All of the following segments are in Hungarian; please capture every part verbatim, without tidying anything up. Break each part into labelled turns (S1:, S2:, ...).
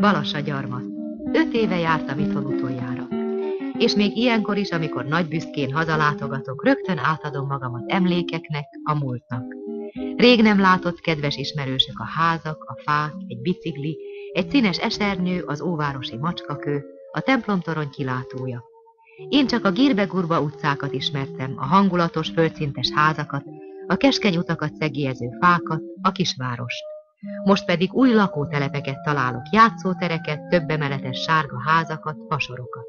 S1: Balassagyarmat. Öt éve jártam itthon utoljára. És még ilyenkor is, amikor nagy büszkén hazalátogatok, rögtön átadom magamat emlékeknek, a múltnak. Rég nem látott kedves ismerősök a házak, a fák, egy bicikli, egy színes esernyő, az óvárosi macskakő, a templomtorony kilátója. Én csak a Gírbe-Gurba utcákat ismertem, a hangulatos, földszintes házakat, a keskeny utakat szegélyező fákat, a kisvárost. Most pedig új lakótelepeket találok, játszótereket, többemeletes sárga házakat, fasorokat.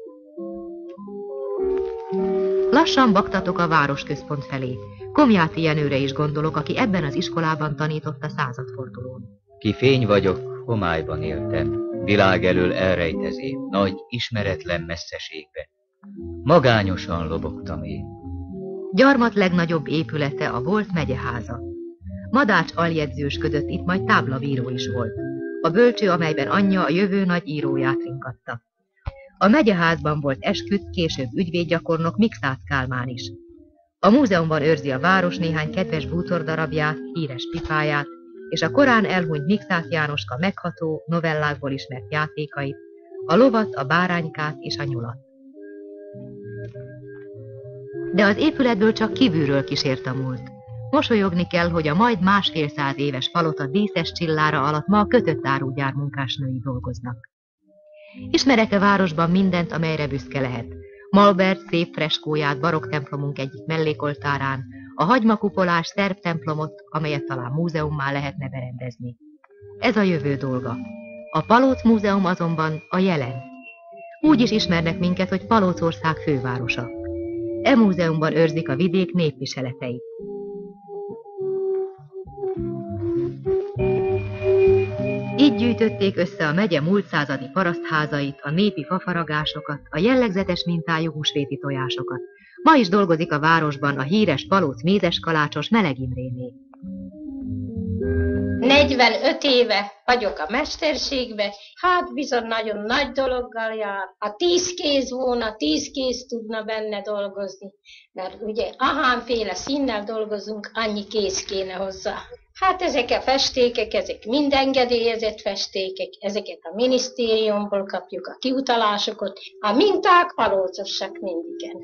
S1: Lassan baktatok a városközpont felé. Komjáti Jenőre is gondolok, aki ebben az iskolában tanított a századfordulón.
S2: Ki fény vagyok, homályban éltem, világ elől elrejtezém, nagy, ismeretlen messzeségbe. Magányosan lobogtam én.
S1: Gyarmat legnagyobb épülete a volt megyeháza. Madács aljegyzősködött itt, majd táblavíró is volt. A bölcső, amelyben anyja a jövő nagy íróját ringatta. A megyeházban volt esküdt, később ügyvédgyakornok Mikszáth Kálmán is. A múzeumban őrzi a város néhány kedves bútordarabját, híres pipáját, és a korán elhunyt Mikszáth Jánoska megható, novellákból ismert játékait, a lovat, a báránykát és a nyulat. De az épületből csak kívülről kísért a múlt. Mosolyogni kell, hogy a majd másfél száz éves palota díszes csillára alatt ma a kötött árugyár munkásnői dolgoznak. Ismerek-e városban mindent, amelyre büszke lehet? Malbert szép freskóját barokk templomunk egyik mellékoltárán, a hagymakupolás szerb templomot, amelyet talán múzeummá lehetne berendezni. Ez a jövő dolga. A Palóc Múzeum azonban a jelen. Úgy is ismernek minket, hogy Palócország fővárosa. E múzeumban őrzik a vidék népviseleteit. Így gyűjtötték össze a megye múlt századi parasztházait, a népi fafaragásokat, a jellegzetes mintájú húsvéti tojásokat. Ma is dolgozik a városban a híres Palóc mézeskalácsos Meleg Imréné.
S3: negyvenöt éve vagyok a mesterségben, hát bizony nagyon nagy dologgal jár. Ha tíz kéz volna, tíz kéz tudna benne dolgozni, mert ugye ahánféle színnel dolgozunk, annyi kéz kéne hozzá. Hát ezek a festékek, ezek mind engedélyezett festékek, ezeket a minisztériumból kapjuk a kiutalásokat, a minták palócosak mindigen.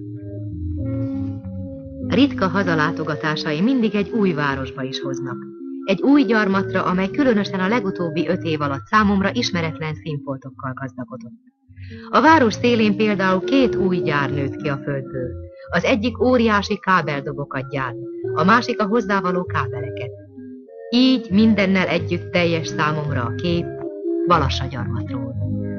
S1: Ritka hazalátogatásai mindig egy új városba is hoznak. Egy új gyarmatra, amely különösen a legutóbbi öt év alatt számomra ismeretlen színfoltokkal gazdagodott. A város szélén például két új gyár nőtt ki a földből. Az egyik óriási kábeldobokat gyárt, a másik a hozzávaló kábeleket. Így mindennel együtt teljes számomra a kép Balassagyarmatról.